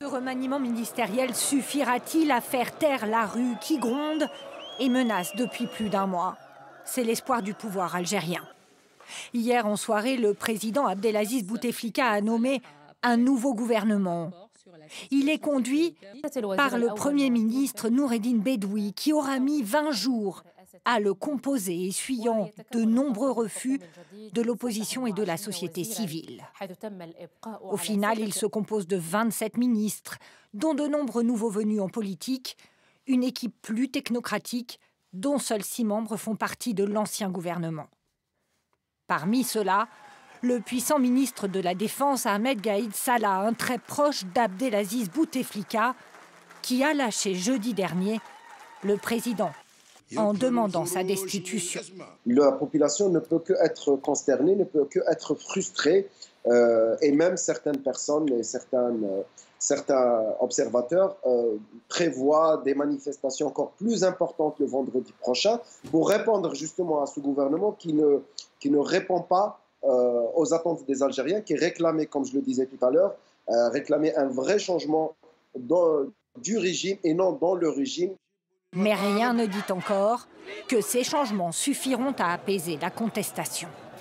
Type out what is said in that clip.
Ce remaniement ministériel suffira-t-il à faire taire la rue qui gronde et menace depuis plus d'un mois? C'est l'espoir du pouvoir algérien. Hier en soirée, le président Abdelaziz Bouteflika a nommé un nouveau gouvernement. Il est conduit par le Premier ministre Noureddine Bedoui, qui aura mis 20 jours à le composer, essuyant de nombreux refus de l'opposition et de la société civile. Au final, il se compose de 27 ministres, dont de nombreux nouveaux venus en politique, une équipe plus technocratique, dont seuls 6 membres font partie de l'ancien gouvernement. Parmi ceux-là, le puissant ministre de la Défense Ahmed Gaïd Salah, un très proche d'Abdelaziz Bouteflika, qui a lâché jeudi dernier le président en demandant sa destitution. La population ne peut qu'être consternée, ne peut qu'être frustrée, et même certaines personnes et certains observateurs prévoient des manifestations encore plus importantes le vendredi prochain pour répondre justement à ce gouvernement qui ne répond pas aux attentes des Algériens, qui réclamaient, comme je le disais tout à l'heure, réclamaient un vrai changement du régime et non dans le régime. Mais rien ne dit encore que ces changements suffiront à apaiser la contestation.